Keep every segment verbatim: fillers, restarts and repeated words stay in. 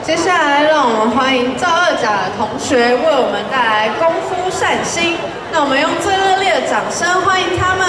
接下来，让我们欢迎赵二甲的同学为我们带来功夫善心。那我们用最热烈的掌声欢迎他们。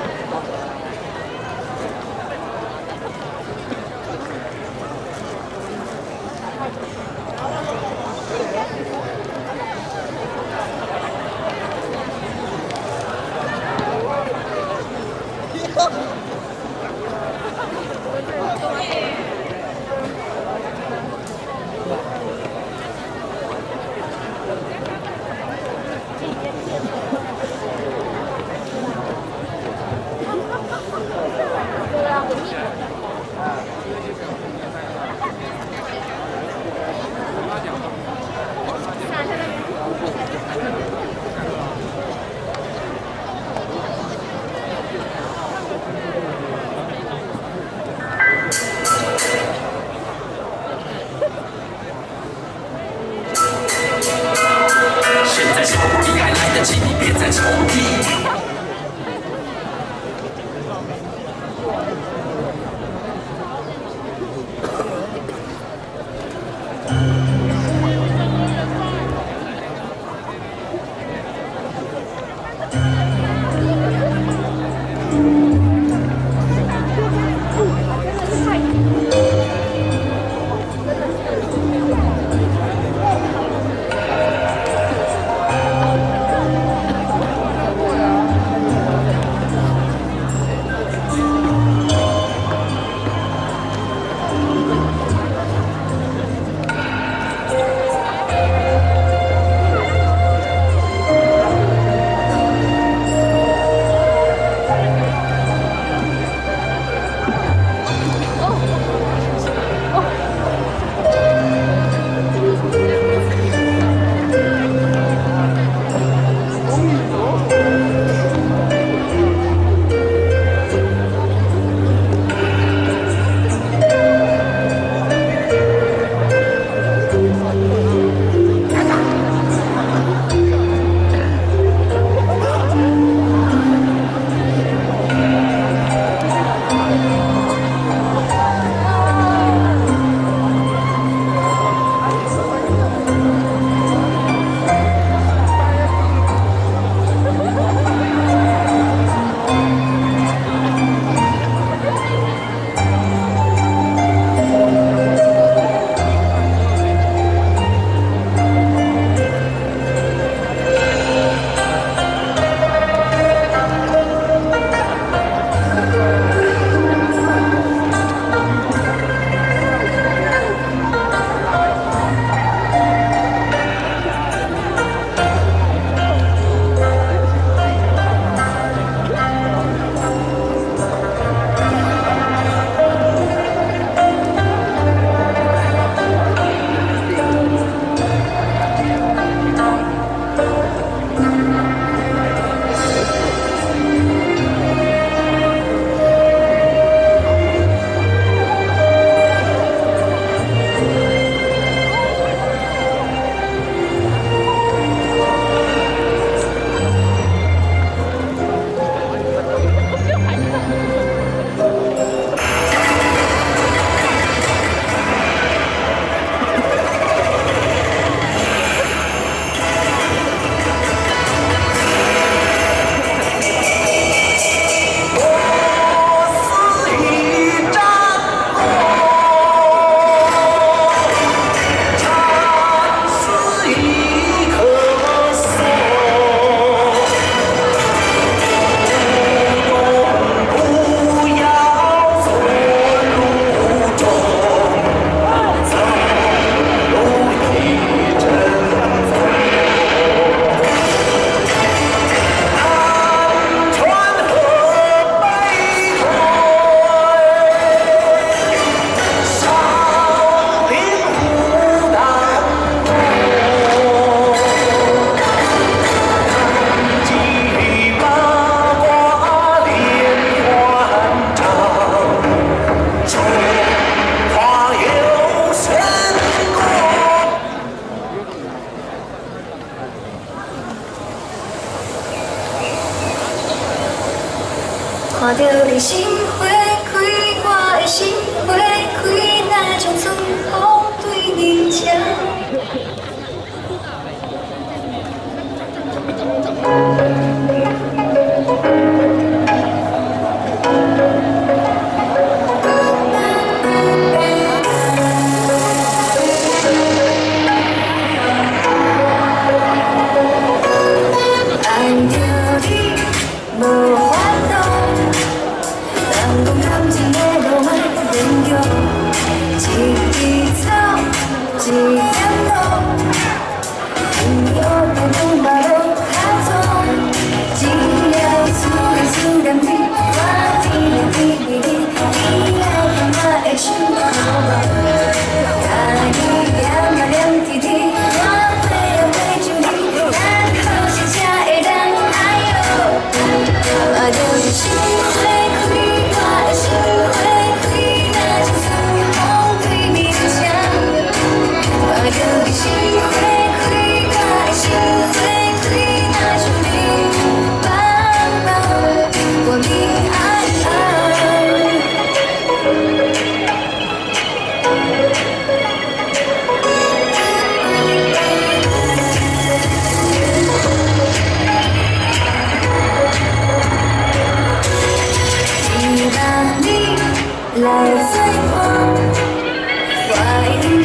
看到你心花开，我的心花开，那种春风对你情。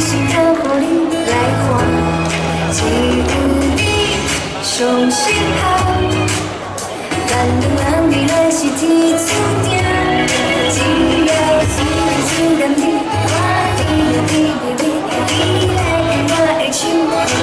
是较乎你来看，只有你上适合。咱两人未来是天注定，只要是只念你，我你你你你，你来牵我的手，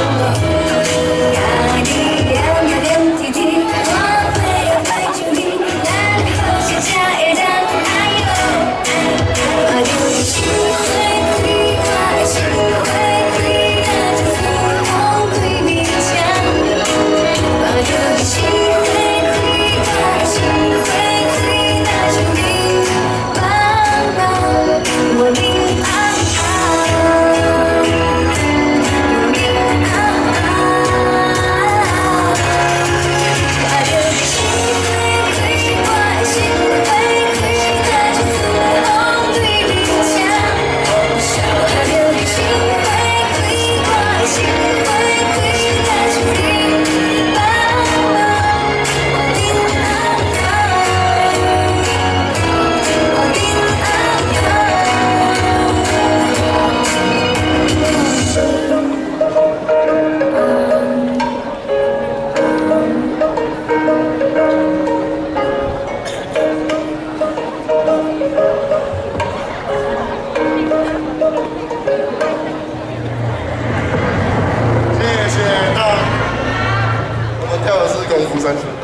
呀你念呀念滴滴，我会爱着你，咱好是才会当爱哟。我就是心花开，我的心花开，那就风风对面墙，我就是心花开。 心会开，那就明茫茫，我明茫茫，我明茫茫。我就是心会开，我的心会开，那就风对面墙。我就是心会开，我的心会开，那就明茫茫，我明茫茫。 谢谢大家，我们跳的是功夫三十。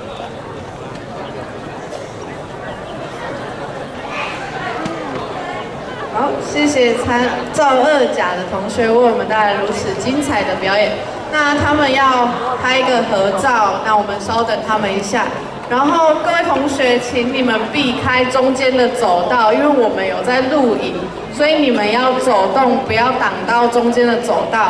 好，谢谢参赵二甲的同学为我们带来如此精彩的表演。那他们要拍一个合照，那我们稍等他们一下。然后各位同学，请你们避开中间的走道，因为我们有在录影，所以你们要走动，不要挡到中间的走道。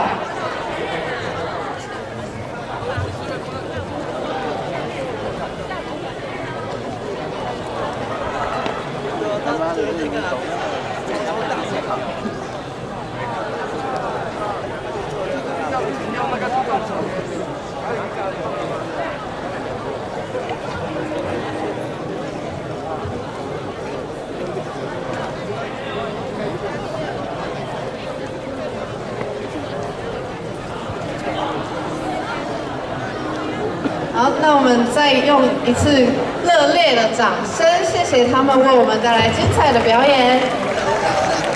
好，那我们再用一次热烈的掌声，谢谢他们为我们带来精彩的表演。